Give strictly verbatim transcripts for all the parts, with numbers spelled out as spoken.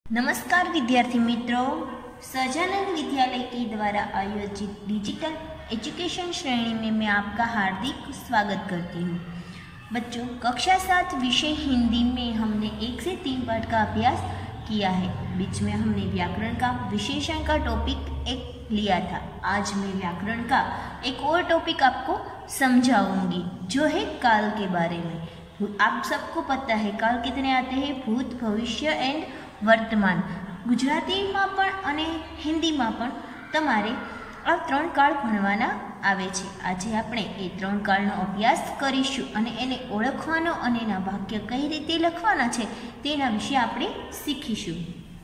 नमस्कार विद्यार्थी मित्रों, सजानंद विद्यालय के द्वारा आयोजित डिजिटल एजुकेशन श्रेणी में मैं आपका हार्दिक स्वागत करती हूँ। बच्चों, कक्षा सात विषय हिंदी में हमने एक से तीन पाठ का अभ्यास किया है। बीच में हमने व्याकरण का विशेषण का टॉपिक एक लिया था। आज मैं व्याकरण का एक और टॉपिक आपको समझाऊंगी जो है काल के बारे में। आप सबको पता है काल कितने आते हैं? भूत, भविष्य एंड वर्तमान। ગુજરાતીમાં પણ અને હિન્દીમાં પણ તમારે આ ત્રણ કાળ ભણવાના આવે છે। આજે આપણે એ ત્રણ કાળનો અભ્યાસ કરીશું અને એને ઓળખવાનો અને એના વાક્ય કઈ રીતે લખવાના છે તેના વિશે આપણે શીખીશું।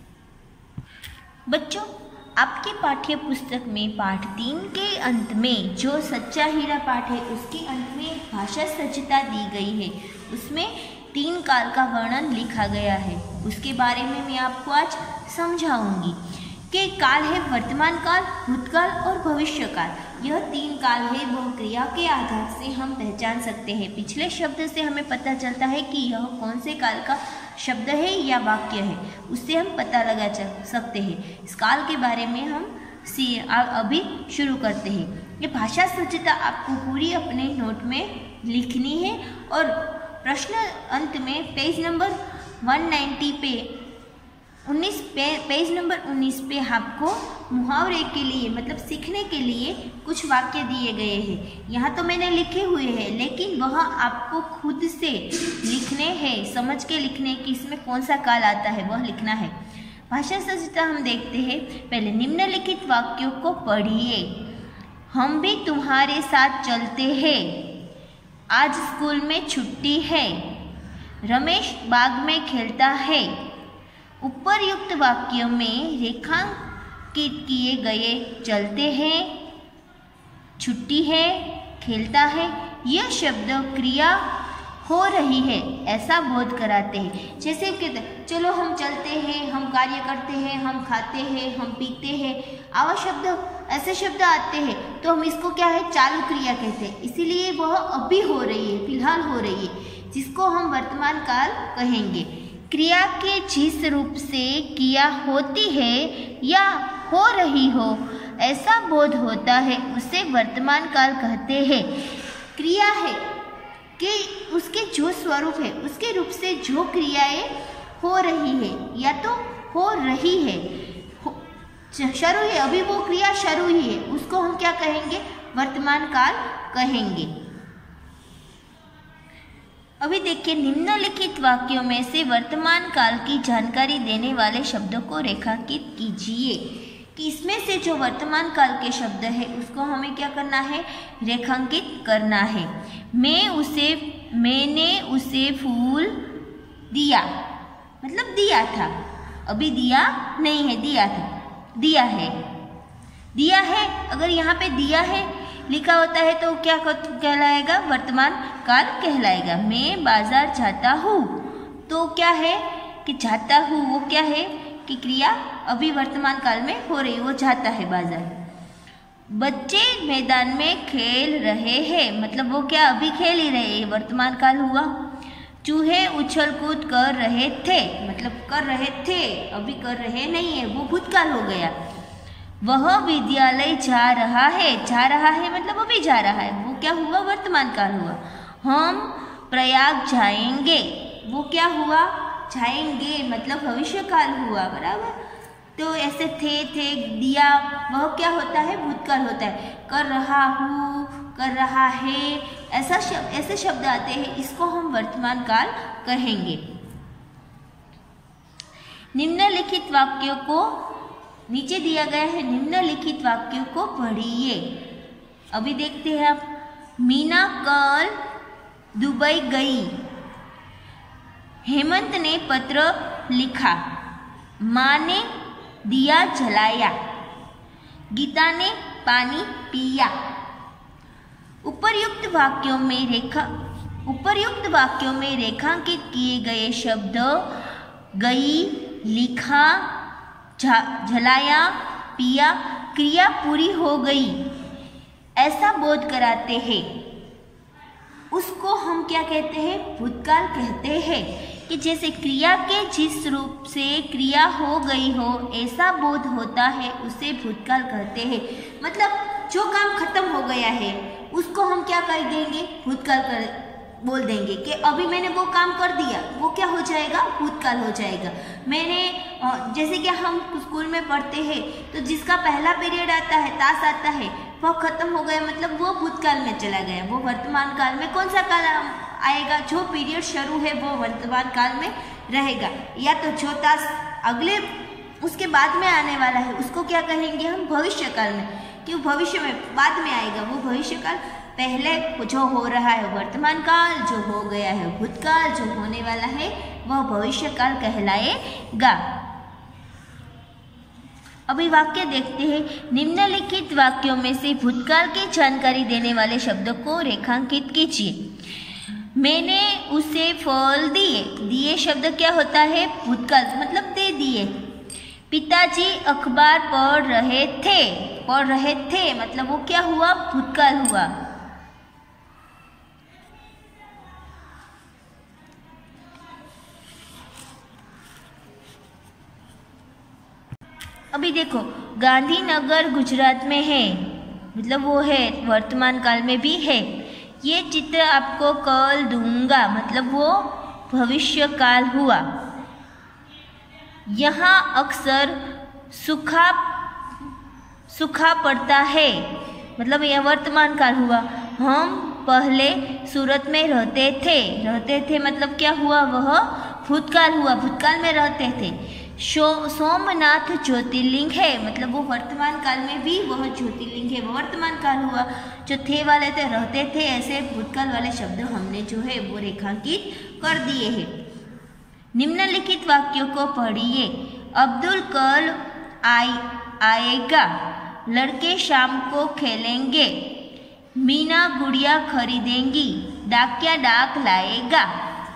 बच्चों, आपके पाठ्य पुस्तक में पाठ तीन के अंत में जो सच्चा हीरा पाठ है उसके अंत में भाषा सज्जता दी गई है। उसमें तीन काल का वर्णन लिखा गया है। उसके बारे में मैं आपको आज समझाऊंगी कि काल है वर्तमान काल, भूतकाल और भविष्य काल। यह तीन काल है वह क्रिया के आधार से हम पहचान सकते हैं। पिछले शब्द से हमें पता चलता है कि यह कौन से काल का शब्द है या वाक्य है, उससे हम पता लगा सकते हैं। इस काल के बारे में हम सी अभी शुरू करते हैं। ये भाषा सज्जता आपको पूरी अपने नोट में लिखनी है और प्रश्न अंत में पेज नंबर एक सौ नब्बे पे उन्नीस पे पेज नंबर उन्नीस पे आपको मुहावरे के लिए मतलब सीखने के लिए कुछ वाक्य दिए गए हैं। यहाँ तो मैंने लिखे हुए हैं, लेकिन वह आपको खुद से लिखने हैं, समझ के लिखने कि इसमें कौन सा काल आता है वह लिखना है। भाषा सज्जता हम देखते हैं। पहले निम्नलिखित वाक्यों को पढ़िए। हम भी तुम्हारे साथ चलते हैं। आज स्कूल में छुट्टी है। रमेश बाग में खेलता है। उपरयुक्त वाक्यों में रेखांकित किए गए चलते हैं, छुट्टी है, खेलता है यह शब्द क्रिया हो रही है ऐसा बोध कराते हैं। जैसे कहते हैं चलो हम चलते हैं, हम कार्य करते हैं, हम खाते हैं, हम पीते हैं, आवा शब्द ऐसे शब्द आते हैं तो हम इसको क्या है चालू क्रिया कहते हैं। इसीलिए वह अभी हो रही है, फिलहाल हो रही है, जिसको हम वर्तमान काल कहेंगे। क्रिया के जिस रूप से किया होती है या हो रही हो ऐसा बोध होता है उसे वर्तमान काल कहते हैं। क्रिया है कि उसके जो स्वरूप है उसके रूप से जो क्रियाएं हो रही है या तो हो रही है, शुरू है, अभी वो क्रिया शुरू ही है, उसको हम क्या कहेंगे? वर्तमान काल कहेंगे। अभी देखिए, निम्नलिखित वाक्यों में से वर्तमान काल की जानकारी देने वाले शब्दों को रेखांकित कीजिए। कि इसमें से जो वर्तमान काल के शब्द है उसको हमें क्या करना है? रेखांकित करना है। मैं उसे मैंने उसे फूल दिया, मतलब दिया था, अभी दिया नहीं है, दिया था, दिया है, दिया है। अगर यहाँ पे दिया है लिखा होता है तो क्या कहलाएगा? वर्तमान काल कहलाएगा। मैं बाजार जाता हूँ तो क्या है कि जाता हूँ, वो क्या है कि क्रिया अभी वर्तमान काल में हो रही, वो जाता है बाजार। बच्चे मैदान में खेल रहे हैं, मतलब वो क्या अभी खेल ही रहे हैं, वर्तमान काल हुआ। चूहे उछल कूद कर रहे थे, मतलब कर रहे थे, अभी कर रहे नहीं है, वो भूतकाल हो गया। वह विद्यालय जा रहा है, जा रहा है मतलब अभी जा रहा है, वो क्या हुआ? वर्तमान काल हुआ। हम प्रयाग जाएंगे, वो क्या हुआ? जाएंगे मतलब भविष्य काल हुआ, बराबर। तो ऐसे थे थे दिया, वह क्या होता है? भूतकाल होता है। कर रहा हूँ, कर रहा है, ऐसा शब्द ऐसे शब्द आते हैं, इसको हम वर्तमान काल कहेंगे। निम्नलिखित वाक्यों को नीचे दिया गया है, निम्नलिखित वाक्यों को पढ़िए। अभी देखते हैं आप। मीना कल दुबई गई। हेमंत ने पत्र लिखा। माँ ने दिया जलाया। गीता ने पानी पिया। उपर्युक्त वाक्यों में रेखा उपर्युक्त वाक्यों में रेखांकित किए गए शब्द गई, लिखा, जलाया, पिया क्रिया पूरी हो गई ऐसा बोध कराते हैं। उसको हम क्या कहते हैं? भूतकाल कहते हैं। कि जैसे क्रिया के जिस रूप से क्रिया हो गई हो ऐसा बोध होता है उसे भूतकाल कहते हैं। मतलब जो काम खत्म हो गया है उसको हम क्या कर देंगे, भूतकाल कर बोल देंगे कि अभी मैंने वो काम कर दिया, वो क्या हो जाएगा, भूतकाल हो जाएगा। मैंने जैसे कि हम स्कूल में पढ़ते हैं तो जिसका पहला पीरियड आता है, तास आता है, वह खत्म हो गया, मतलब वो भूतकाल में चला गया। वो वर्तमान काल में कौन सा काल आएगा, जो पीरियड शुरू है वो वर्तमान काल में रहेगा। या तो जो तास अगले उसके बाद में आने वाला है उसको क्या कहेंगे हम, भविष्य काल में, कि भविष्य में बाद में आएगा वो भविष्य काल। पहले जो हो रहा है वर्तमान काल, जो हो गया है भूतकाल, जो होने वाला है वह भविष्य काल कहलाएगा। अभी वाक्य देखते हैं। निम्नलिखित वाक्यों में से भूतकाल की जानकारी देने वाले शब्दों को रेखांकित कीजिए। मैंने उसे फल दिए। दिए शब्द क्या होता है, भूतकाल, मतलब दे दिए। पिताजी अखबार पढ़ रहे थे। पढ़ रहे थे मतलब वो क्या हुआ, भूतकाल हुआ। अभी देखो, गांधीनगर गुजरात में है, मतलब वो है वर्तमान काल में भी है। ये चित्र आपको कल दूंगा, मतलब वो भविष्य काल हुआ। यहाँ अक्सर सूखा सूखा पड़ता है, मतलब यह वर्तमान काल हुआ। हम पहले सूरत में रहते थे। रहते थे मतलब क्या हुआ, वह भूतकाल हुआ, भूतकाल में रहते थे। शो सोमनाथ ज्योतिर्लिंग है, मतलब वो वर्तमान काल में भी वह ज्योतिर्लिंग है, वो वर्तमान काल हुआ। जो थे वाले थे, रहते थे, ऐसे भूतकाल वाले शब्द हमने जो है वो रेखांकित कर दिए हैं। निम्नलिखित वाक्यों को पढ़िए। अब्दुल कल आए आएगा। लड़के शाम को खेलेंगे। मीना गुड़िया खरीदेंगी। डाकिया डाक लाएगा।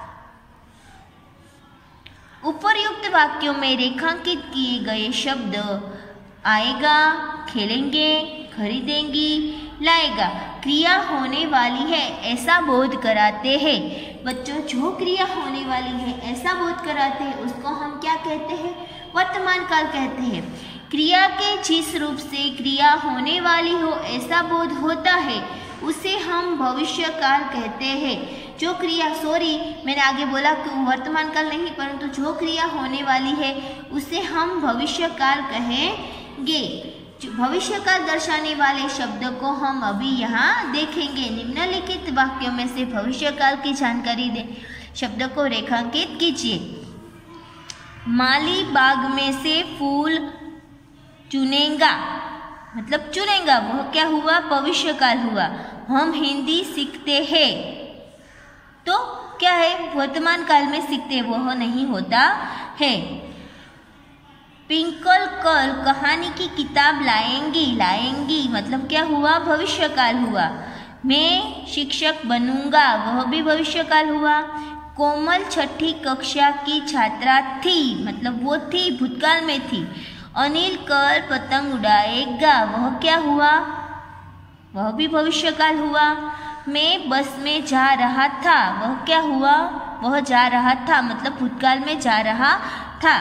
उपर्युक्त वाक्यों में रेखांकित किए गए शब्द आएगा, खेलेंगे, खरीदेंगी, लाएगा क्रिया होने वाली है ऐसा बोध कराते हैं। बच्चों, जो क्रिया होने वाली है ऐसा बोध कराते हैं उसको हम क्या कहते हैं, वर्तमान काल कहते हैं। क्रिया के जिस रूप से क्रिया होने वाली हो ऐसा बोध होता है उसे हम भविष्य काल कहते हैं। जो क्रिया, सॉरी मैंने आगे बोला कि वर्तमान काल नहीं, परंतु जो क्रिया होने वाली है उसे हम भविष्य काल कहेंगे। भविष्य काल दर्शाने वाले शब्द को हम अभी यहाँ देखेंगे। निम्नलिखित वाक्यों में से भविष्य काल की जानकारी दे शब्द को रेखांकित कीजिए। माली बाग में से फूल चुनेगा, मतलब चुनेगा, वह क्या हुआ, भविष्य काल हुआ। हम हिंदी सीखते हैं, तो क्या है, वर्तमान काल में सीखते, वह नहीं होता है। ट्विंकल कल कहानी की किताब लाएंगी। लाएंगी मतलब क्या हुआ, भविष्य काल हुआ। मैं शिक्षक बनूंगा, वह भी भविष्य काल हुआ। कोमल छठी कक्षा की छात्रा थी, मतलब वो थी, भूतकाल में थी। अनिल कल पतंग उड़ाएगा, वह क्या हुआ, वह भी भविष्य काल हुआ। मैं बस में जा रहा था, वह क्या हुआ, वह जा रहा था, मतलब भूतकाल में जा रहा था।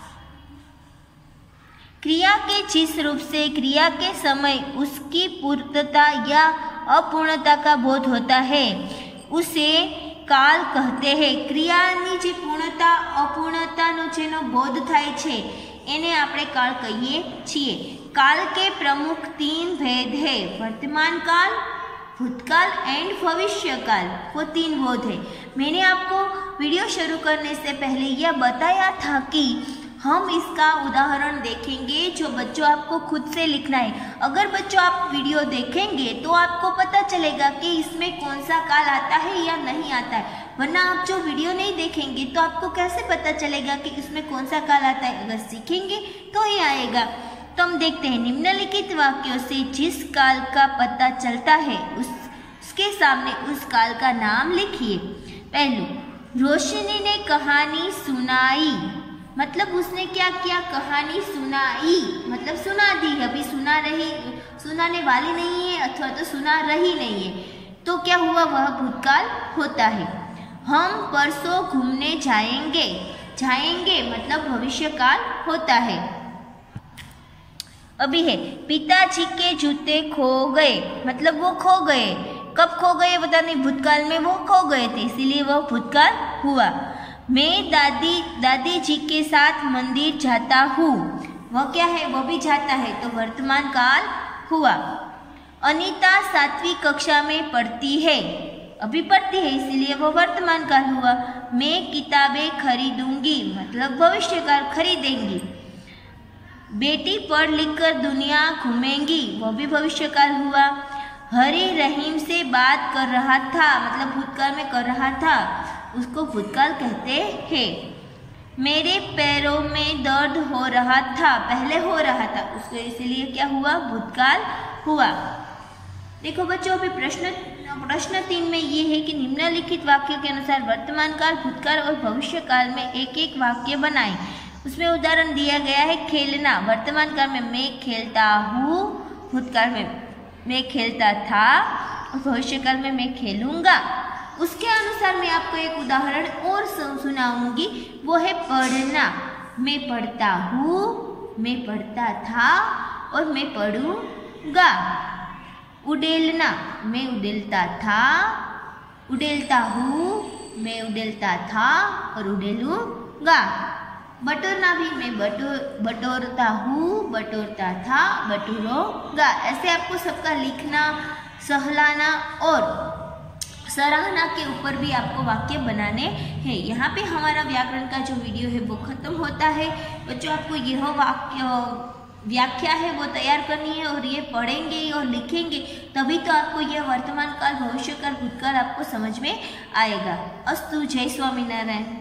क्रिया के जिस रूप से क्रिया के समय उसकी पूर्णता या अपूर्णता का बोध होता है उसे काल कहते हैं। क्रियाની જે પૂર્ણતા અપૂર્ણતાનો જેનો બોધ થાય છે એને આપણે કાળ કહીએ છીએ। काल के प्रमुख तीन भेद है, वर्तमान काल, भूतकाल एंड भविष्य काल, वो तीन बोध है। मैंने आपको वीडियो शुरू करने से पहले यह बताया था कि हम इसका उदाहरण देखेंगे जो बच्चों आपको खुद से लिखना है। अगर बच्चों आप वीडियो देखेंगे तो आपको पता चलेगा कि इसमें कौन सा काल आता है या नहीं आता है, वरना आप जो वीडियो नहीं देखेंगे तो आपको कैसे पता चलेगा कि इसमें कौन सा काल आता है। अगर सीखेंगे तो ही आएगा। तो हम देखते हैं, निम्नलिखित वाक्यों से जिस काल का पता चलता है उस उसके सामने उस काल का नाम लिखिए। पहलू, रोशनी ने कहानी सुनाई, मतलब उसने क्या किया, कहानी सुनाई, मतलब सुना दी। अभी सुना रही सुनाने वाली नहीं है अथवा तो सुना रही नहीं है, तो क्या हुआ, वह भूतकाल होता है। हम परसों घूमने जाएंगे। जाएंगे मतलब भविष्य काल होता है। अभी है पिताजी के जूते खो गए, मतलब वो खो गए। कब खो गए पता नहीं, भूतकाल में वो खो गए थे, इसीलिए वो भूतकाल हुआ। मैं दादी दादी जी के साथ मंदिर जाता हूँ, वह क्या है, वो भी जाता है, तो वर्तमान काल हुआ। अनीता सातवीं कक्षा में पढ़ती है, अभी पढ़ती है, इसीलिए वो वर्तमान काल हुआ। मैं किताबें खरीदूंगी, मतलब भविष्य काल, खरीदेंगी। बेटी पढ़ लिख कर दुनिया घूमेंगी, वो भी भविष्य काल हुआ। हरी रहीम से बात कर रहा था, मतलब भूतकाल में कर रहा था, उसको भूतकाल कहते हैं। मेरे पैरों में दर्द हो रहा था, पहले हो रहा था, उसको इसीलिए क्या हुआ, भूतकाल हुआ। देखो बच्चों, अभी प्रश्न प्रश्न तीन में ये है कि निम्नलिखित वाक्यों के अनुसार वर्तमान काल, भूतकाल और भविष्य काल में एक एक वाक्य बनाएं। उसमें उदाहरण दिया गया है खेलना, वर्तमान काल में मैं खेलता हूँ, भूतकाल में मैं खेलता था और भविष्य काल में मैं खेलूँगा। उसके अनुसार मैं आपको एक उदाहरण और सुनाऊंगी, वो है पढ़ना। मैं पढ़ता हूँ, मैं पढ़ता था और मैं पढ़ूँगा। उड़ेलना, मैं उड़ेलता था, उड़ेलता हूँ, मैं उड़ेलता था और उड़ेलूँगा। बटोरना भी, मैं बटोर बटोरता हूँ, बटोरता था, बटोरूँगा। ऐसे आपको सबका लिखना, सहलाना और सराहना के ऊपर भी आपको वाक्य बनाने हैं। यहाँ पे हमारा व्याकरण का जो वीडियो है वो खत्म होता है। बच्चों, आपको यह वाक्य व्याख्या है वो तैयार करनी है और ये पढ़ेंगे और लिखेंगे, तभी तो आपको यह वर्तमान काल, भविष्य काल, भूतकाल आपको समझ में आएगा। अस्तु, जय स्वामीनारायण।